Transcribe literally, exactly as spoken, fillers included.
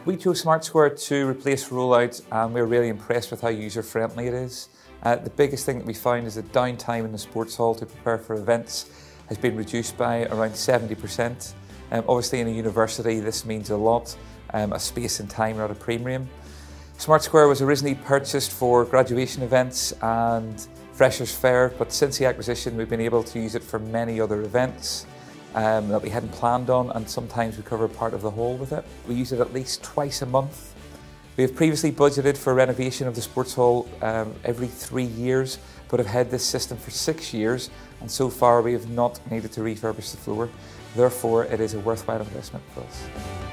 We chose Smart Square to replace Rollout, and we're really impressed with how user-friendly it is. Uh, the biggest thing that we found is that downtime in the sports hall to prepare for events has been reduced by around seventy percent. Um, obviously in a university this means a lot, um, as space and time are at a premium. Smart Square was originally purchased for graduation events and Freshers' Fair, but since the acquisition we've been able to use it for many other events um, that we hadn't planned on, and sometimes we cover part of the hall with it. We use it at least twice a month. We have previously budgeted for renovation of the sports hall um, every three years, but have had this system for six years, and so far we have not needed to refurbish the floor. Therefore, it is a worthwhile investment for us.